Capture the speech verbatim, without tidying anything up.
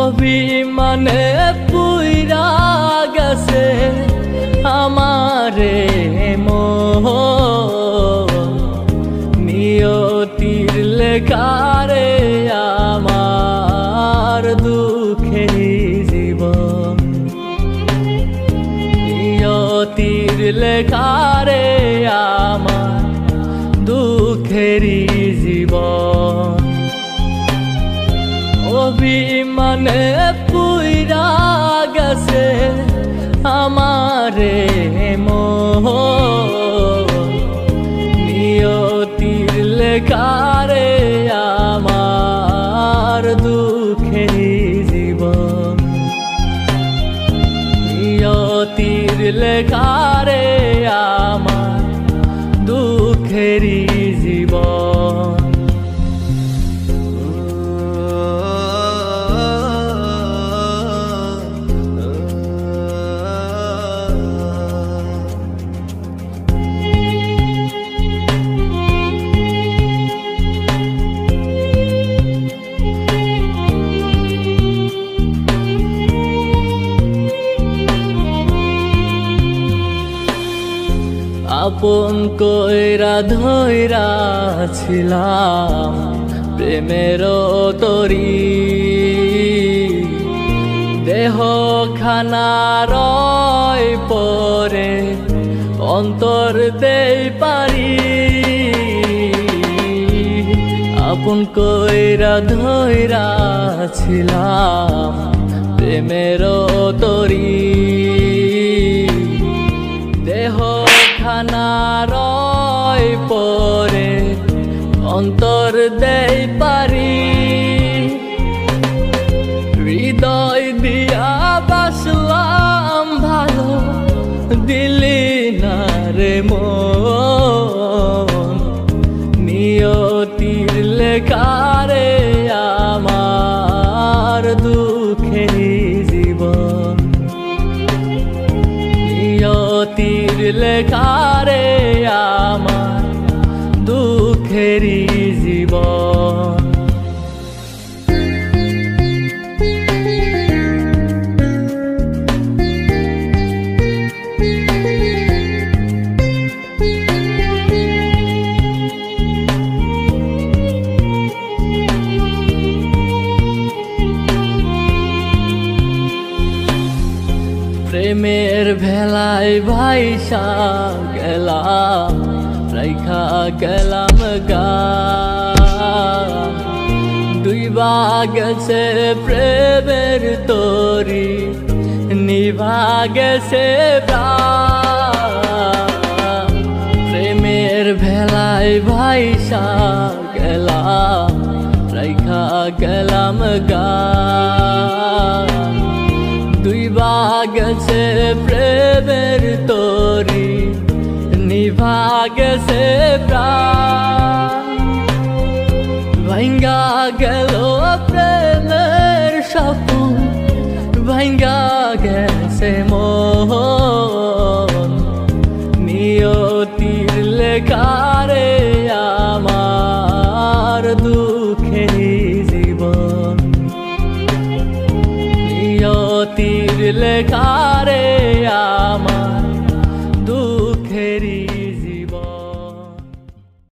অভিমানে পুইরা গেছে আমারে মোহ, নিয়তির লেখারে আমার দুঃখের জীবন, নিয়তির লেখারে আমার দুঃখের জীবন। অভিমানে পুইরা গেছে আমারে মোহ, নিয়তির লেখারে আমার দুঃখের জীবন, নিয়তির লেখারে আমার দুঃখের জীবন। আপন কইরা ধইরা ছিলাম প্রেমের তরি, দেহ খানা রয় পরে অন্তর দেই পারি। আপন কইরা ধইরা ছিলাম প্রেমের তরি, দেহ খানা রয় পরে অন্তর দেই পারি। হৃদয় দিয়া বাসলাম ভালো, দিলি না রে মন, নিয়তির লেখারে আমার দুঃখের জীবন, নিয়তির লেখারে আমার দুঃখের জীবন। প্রেমের ভেলায় ভাইসা গেলাম, রাইখা গেলাম গা, ডুইবা গেছে প্রেমের তরি, নিভা গেছে প্রাণ। প্রেমের ভেলায় ভাইসা গেলাম, রাইখা গেলাম গা, দুইবা গেছে প্রেমের তরি, নিভা গেছে প্রাণ। ভাঙ্গা গেল প্রেমের স্বপ্ন, ভাঙ্গা গেছে মন, নিয়তির লেখারে আমার দুঃখের জীবন, নিয়তির লেখারে